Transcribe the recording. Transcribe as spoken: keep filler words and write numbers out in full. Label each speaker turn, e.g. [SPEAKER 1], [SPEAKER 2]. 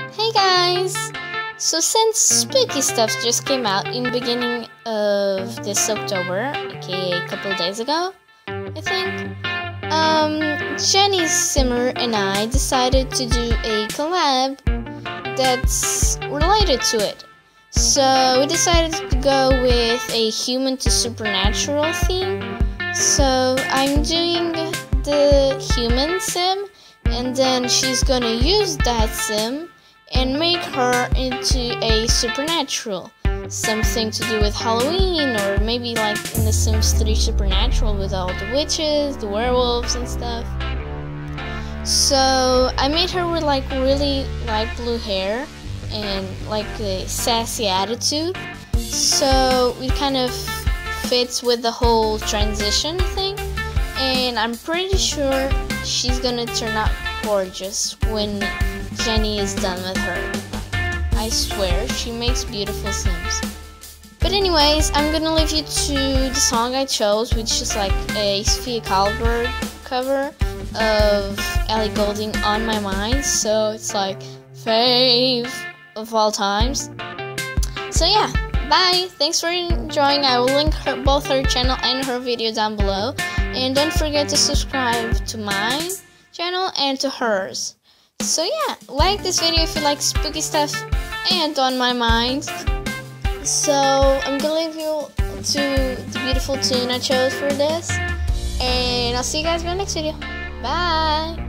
[SPEAKER 1] Hey guys! So since Spooky Stuff just came out in the beginning of this October, aka a couple days ago, I think, um, Jenny Simmer and I decided to do a collab that's related to it. So we decided to go with a human to supernatural theme. So I'm doing the human sim, and then she's gonna use that sim and make her into a supernatural. Something to do with Halloween, or maybe like in The Sims three Supernatural with all the witches, the werewolves and stuff. So I made her with like really light blue hair and like a sassy attitude. So it kind of fits with the whole transition thing. And I'm pretty sure she's gonna turn out gorgeous when Jenny is done with her. I swear, she makes beautiful sims. But anyways, I'm gonna leave you to the song I chose, which is like a Sofia Karlberg cover of Ellie Goulding, On My Mind. So it's like fave of all times. So yeah, bye. Thanks for enjoying. I will link her, both her channel and her video down below. And don't forget to subscribe to mine channel and to hers. So yeah, like this video if you like spooky stuff and On My Mind. So I'm gonna leave you to the beautiful tune I chose for this, and I'll see you guys in my next video. Bye!